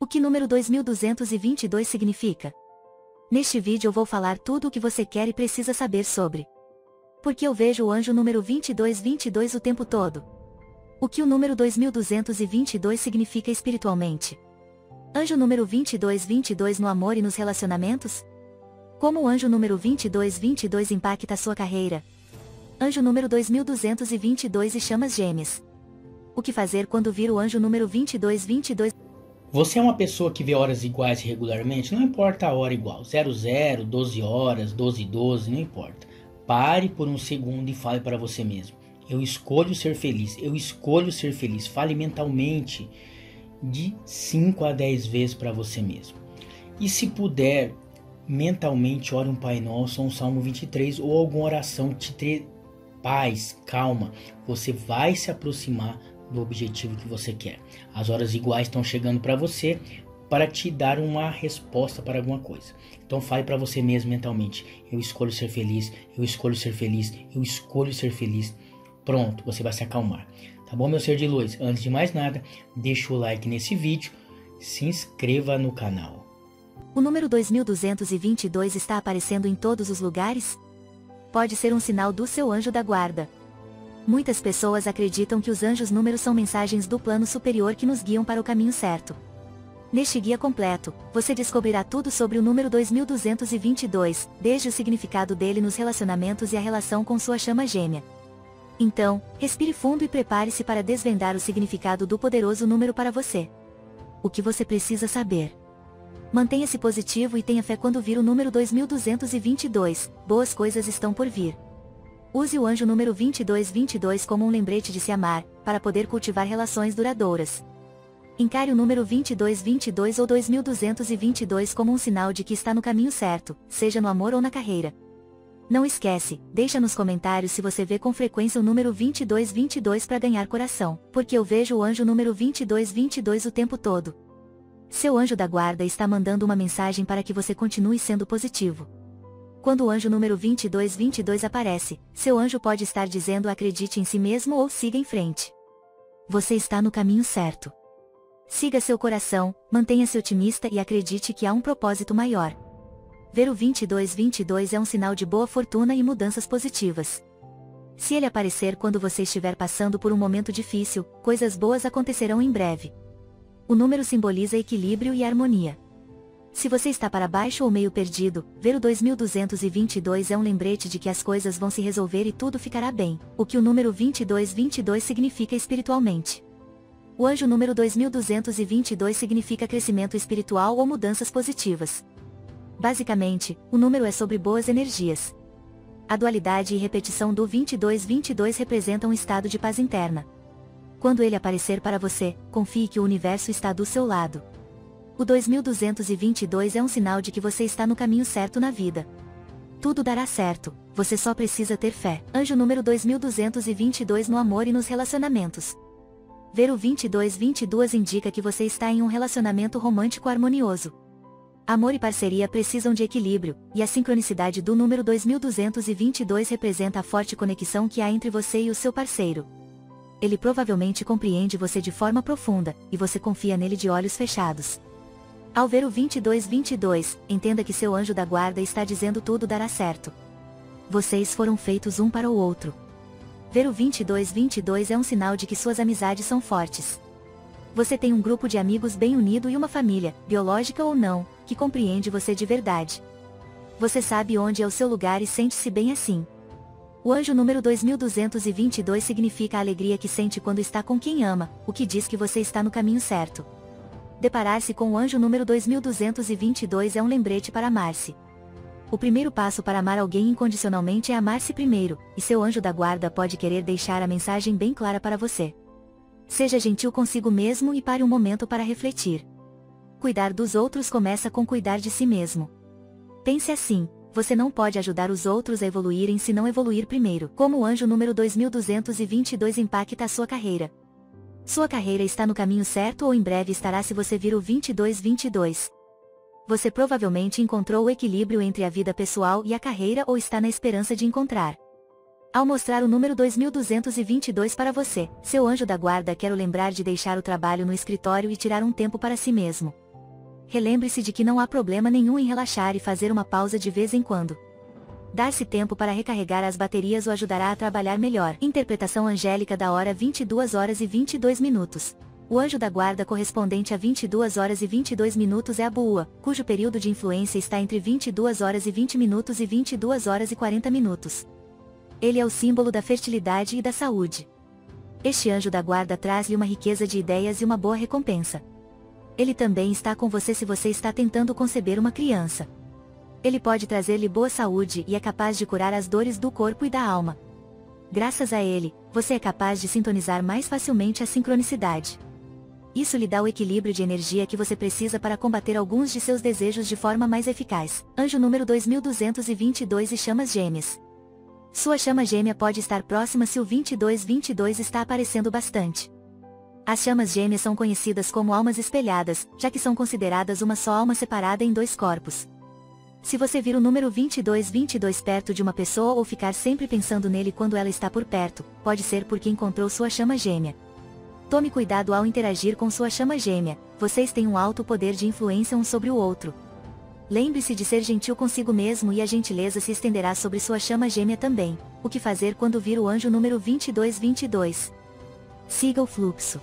O que número 2222 significa? Neste vídeo eu vou falar tudo o que você quer e precisa saber sobre. Porque eu vejo o anjo número 2222 o tempo todo. O que o número 2222 significa espiritualmente? Anjo número 2222 no amor e nos relacionamentos? Como o anjo número 2222 impacta a sua carreira? Anjo número 2222 e chamas gêmeas. O que fazer quando vir o anjo número 2222? Você é uma pessoa que vê horas iguais regularmente? Não importa a hora igual, 00, 12 horas, 12 12, não importa. Pare por um segundo e fale para você mesmo. Eu escolho ser feliz, eu escolho ser feliz. Fale mentalmente de 5 a 10 vezes para você mesmo. E se puder, mentalmente ore um Pai Nosso, um Salmo 23 ou alguma oração que te dê paz, calma. Você vai se aproximar do objetivo que você quer. As horas iguais estão chegando para você para te dar uma resposta para alguma coisa. Então fale para você mesmo mentalmente: eu escolho ser feliz, eu escolho ser feliz, eu escolho ser feliz. Pronto, você vai se acalmar. Tá bom, meu ser de luz? Antes de mais nada, deixa o like nesse vídeo, se inscreva no canal. O número 2222 está aparecendo em todos os lugares? Pode ser um sinal do seu anjo da guarda. Muitas pessoas acreditam que os anjos números são mensagens do plano superior que nos guiam para o caminho certo. Neste guia completo, você descobrirá tudo sobre o número 2222, desde o significado dele nos relacionamentos e a relação com sua chama gêmea. Então, respire fundo e prepare-se para desvendar o significado do poderoso número para você. O que você precisa saber? Mantenha-se positivo e tenha fé quando vir o número 2222, boas coisas estão por vir. Use o anjo número 2222 como um lembrete de se amar, para poder cultivar relações duradouras. Encare o número 2222 ou 2222 como um sinal de que está no caminho certo, seja no amor ou na carreira. Não esquece, deixa nos comentários se você vê com frequência o número 2222 para ganhar coração, porque eu vejo o anjo número 2222 o tempo todo. Seu anjo da guarda está mandando uma mensagem para que você continue sendo positivo. Quando o anjo número 2222 aparece, seu anjo pode estar dizendo: acredite em si mesmo ou siga em frente. Você está no caminho certo. Siga seu coração, mantenha-se otimista e acredite que há um propósito maior. Ver o 2222 é um sinal de boa fortuna e mudanças positivas. Se ele aparecer quando você estiver passando por um momento difícil, coisas boas acontecerão em breve. O número simboliza equilíbrio e harmonia. Se você está para baixo ou meio perdido, ver o 2222 é um lembrete de que as coisas vão se resolver e tudo ficará bem, o que o número 2222 significa espiritualmente. O anjo número 2222 significa crescimento espiritual ou mudanças positivas. Basicamente, o número é sobre boas energias. A dualidade e repetição do 2222 representam um estado de paz interna. Quando ele aparecer para você, confie que o universo está do seu lado. O 2222 é um sinal de que você está no caminho certo na vida. Tudo dará certo, você só precisa ter fé. Anjo número 2222 no amor e nos relacionamentos. Ver o 2222 indica que você está em um relacionamento romântico harmonioso. Amor e parceria precisam de equilíbrio, e a sincronicidade do número 2222 representa a forte conexão que há entre você e o seu parceiro. Ele provavelmente compreende você de forma profunda, e você confia nele de olhos fechados. Ao ver o 2222, entenda que seu anjo da guarda está dizendo: tudo dará certo. Vocês foram feitos um para o outro. Ver o 2222 é um sinal de que suas amizades são fortes. Você tem um grupo de amigos bem unido e uma família, biológica ou não, que compreende você de verdade. Você sabe onde é o seu lugar e sente-se bem assim. O anjo número 2222 significa a alegria que sente quando está com quem ama, o que diz que você está no caminho certo. Deparar-se com o anjo número 2222 é um lembrete para amar-se. O primeiro passo para amar alguém incondicionalmente é amar-se primeiro, e seu anjo da guarda pode querer deixar a mensagem bem clara para você. Seja gentil consigo mesmo e pare um momento para refletir. Cuidar dos outros começa com cuidar de si mesmo. Pense assim: você não pode ajudar os outros a evoluírem se não evoluir primeiro. Como o anjo número 2222 impacta a sua carreira? Sua carreira está no caminho certo ou em breve estará se você vir o 2222. Você provavelmente encontrou o equilíbrio entre a vida pessoal e a carreira ou está na esperança de encontrar. Ao mostrar o número 2222 para você, seu anjo da guarda quer o lembrar de deixar o trabalho no escritório e tirar um tempo para si mesmo. Relembre-se de que não há problema nenhum em relaxar e fazer uma pausa de vez em quando. Dar-se tempo para recarregar as baterias o ajudará a trabalhar melhor. Interpretação angélica da hora 22 horas e 22 minutos. O anjo da guarda correspondente a 22 horas e 22 minutos é a Bua, cujo período de influência está entre 22 horas e 20 minutos e 22 horas e 40 minutos. Ele é o símbolo da fertilidade e da saúde. Este anjo da guarda traz-lhe uma riqueza de ideias e uma boa recompensa. Ele também está com você se você está tentando conceber uma criança. Ele pode trazer-lhe boa saúde e é capaz de curar as dores do corpo e da alma. Graças a ele, você é capaz de sintonizar mais facilmente a sincronicidade. Isso lhe dá o equilíbrio de energia que você precisa para combater alguns de seus desejos de forma mais eficaz. Anjo número 2222 e chamas gêmeas. Sua chama gêmea pode estar próxima se o 2222 está aparecendo bastante. As chamas gêmeas são conhecidas como almas espelhadas, já que são consideradas uma só alma separada em dois corpos. Se você vir o número 2222 perto de uma pessoa ou ficar sempre pensando nele quando ela está por perto, pode ser porque encontrou sua chama gêmea. Tome cuidado ao interagir com sua chama gêmea, vocês têm um alto poder de influência um sobre o outro. Lembre-se de ser gentil consigo mesmo e a gentileza se estenderá sobre sua chama gêmea também. O que fazer quando vir o anjo número 2222? Siga o fluxo.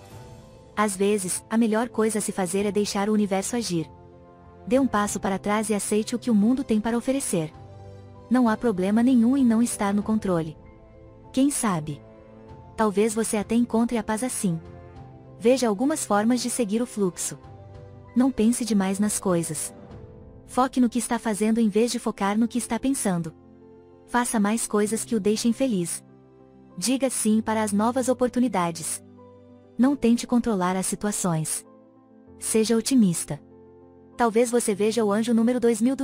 Às vezes, a melhor coisa a se fazer é deixar o universo agir. Dê um passo para trás e aceite o que o mundo tem para oferecer. Não há problema nenhum em não estar no controle. Quem sabe? Talvez você até encontre a paz assim. Veja algumas formas de seguir o fluxo. Não pense demais nas coisas. Foque no que está fazendo em vez de focar no que está pensando. Faça mais coisas que o deixem feliz. Diga sim para as novas oportunidades. Não tente controlar as situações. Seja otimista. Talvez você veja o anjo número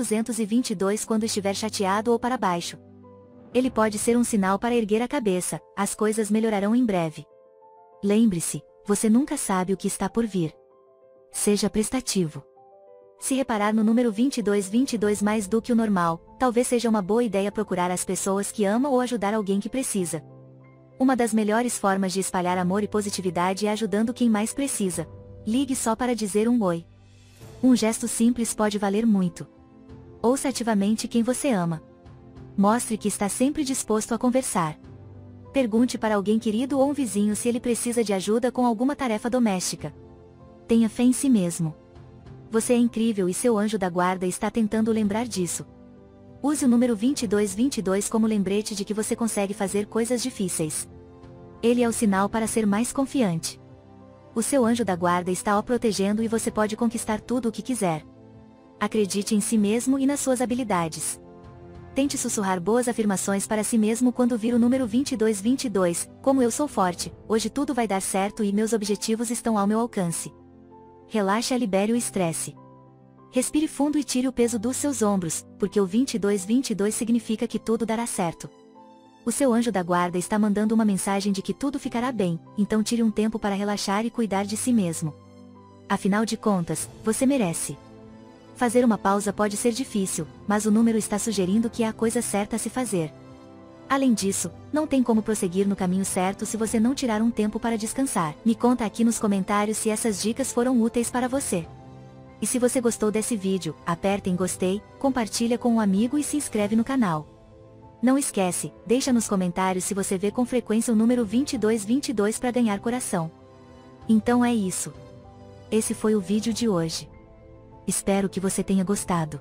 2222 quando estiver chateado ou para baixo. Ele pode ser um sinal para erguer a cabeça, as coisas melhorarão em breve. Lembre-se, você nunca sabe o que está por vir. Seja prestativo. Se reparar no número 2222 mais do que o normal, talvez seja uma boa ideia procurar as pessoas que ama ou ajudar alguém que precisa. Uma das melhores formas de espalhar amor e positividade é ajudando quem mais precisa. Ligue só para dizer um oi. Um gesto simples pode valer muito. Ouça ativamente quem você ama. Mostre que está sempre disposto a conversar. Pergunte para alguém querido ou um vizinho se ele precisa de ajuda com alguma tarefa doméstica. Tenha fé em si mesmo. Você é incrível e seu anjo da guarda está tentando lembrar disso. Use o número 2222 como lembrete de que você consegue fazer coisas difíceis. Ele é o sinal para ser mais confiante. O seu anjo da guarda está o protegendo e você pode conquistar tudo o que quiser. Acredite em si mesmo e nas suas habilidades. Tente sussurrar boas afirmações para si mesmo quando vir o número 2222, como eu sou forte, hoje tudo vai dar certo e meus objetivos estão ao meu alcance. Relaxe e libere o estresse. Respire fundo e tire o peso dos seus ombros, porque o 2222 significa que tudo dará certo. O seu anjo da guarda está mandando uma mensagem de que tudo ficará bem, então tire um tempo para relaxar e cuidar de si mesmo. Afinal de contas, você merece. Fazer uma pausa pode ser difícil, mas o número está sugerindo que é a coisa certa a se fazer. Além disso, não tem como prosseguir no caminho certo se você não tirar um tempo para descansar. Me conta aqui nos comentários se essas dicas foram úteis para você. E se você gostou desse vídeo, aperta em gostei, compartilha com um amigo e se inscreve no canal. Não esquece, deixa nos comentários se você vê com frequência o número 2222 para ganhar coração. Então é isso. Esse foi o vídeo de hoje. Espero que você tenha gostado.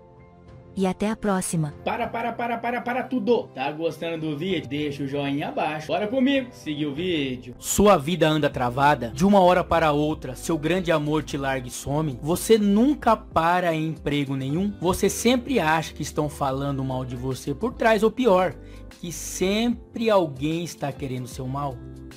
E até a próxima. Para tudo! Tá gostando do vídeo? Deixa o joinha abaixo. Bora comigo, seguir o vídeo. Sua vida anda travada? De uma hora para outra, seu grande amor te larga e some? Você nunca para em emprego nenhum? Você sempre acha que estão falando mal de você por trás, ou pior, que sempre alguém está querendo seu mal?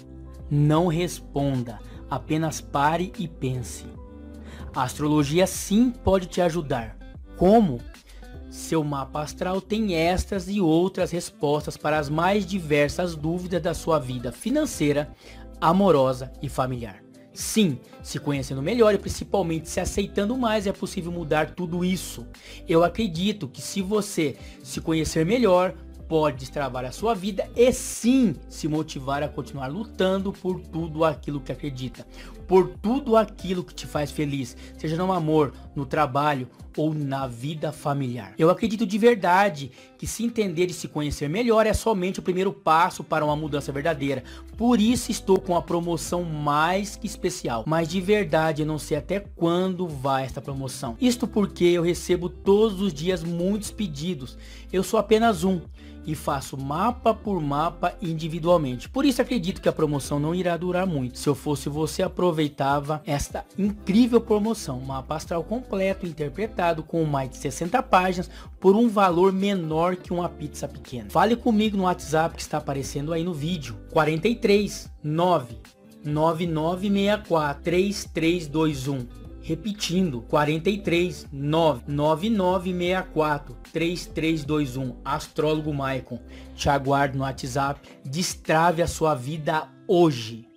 Não responda, apenas pare e pense. A astrologia sim pode te ajudar. Como? Seu mapa astral tem estas e outras respostas para as mais diversas dúvidas da sua vida financeira, amorosa e familiar. Sim, se conhecendo melhor e principalmente se aceitando mais é possível mudar tudo isso. Eu acredito que se você se conhecer melhor, pode destravar a sua vida e sim se motivar a continuar lutando por tudo aquilo que acredita. por tudo aquilo que te faz feliz, seja no amor, no trabalho ou na vida familiar. Eu acredito de verdade que se entender e se conhecer melhor é somente o primeiro passo para uma mudança verdadeira. Por isso estou com a promoção mais que especial. Mas de verdade eu não sei até quando vai esta promoção. Isto porque eu recebo todos os dias muitos pedidos. Eu sou apenas um e faço mapa por mapa individualmente. Por isso acredito que a promoção não irá durar muito. Se eu fosse você, aproveitava esta incrível promoção. Mapa astral completo, interpretado com mais de 60 páginas por um valor menor que uma pizza pequena. Fale comigo no WhatsApp que está aparecendo aí no vídeo. 43 99964 3321. Repetindo, 43 99964 3321. Astrólogo Maicon. Te aguardo no WhatsApp. Destrave a sua vida hoje.